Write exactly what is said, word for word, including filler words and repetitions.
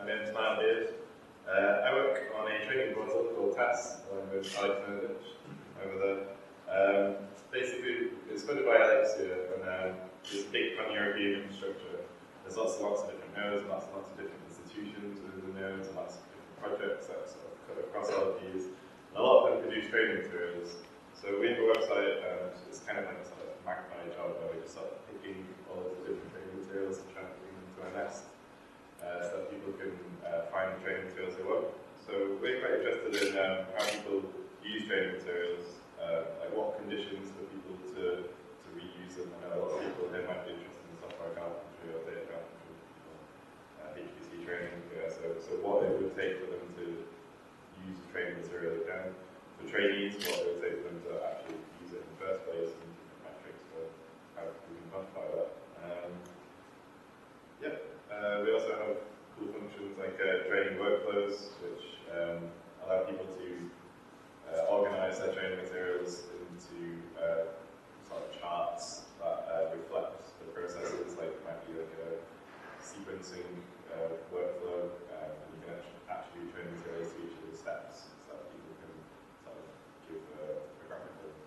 my name's Niall Beard. Uh, I work on a training portal called TeSS, along with Alex over there. Um, basically, it's funded by Alex here, and um, it's a big pan-European infrastructure. There's lots and lots of different nodes, and lots and lots of different institutions within the nodes, and lots of different projects that sort of cut across L Ps. And a lot of them produce training materials. So we have a website, and it's kind of like a sort of magpie job where we're just sort of picking all of the different training materials and trying to bring them to our nest. Uh, so that people can uh, find the training materials they want. So we're quite interested in um, how people use training materials, uh, like what conditions for people to, to reuse them. I know a lot of people they might be interested in software carpentry or data carpentry or uh, H P C training. Yeah, so, so what it would take for them to use the training material again. For trainees, what it would take for them to actually use it in the first place, and metrics for how we can quantify that. Um, yeah. Uh, we also have cool functions like uh, training workflows, which um, allow people to uh, organize their training materials into uh, sort of charts that uh, reflect the processes, like it might be like a sequencing uh, workflow, um, and you can actually attribute training materials to each of the steps so that people can sort of give uh, a graphical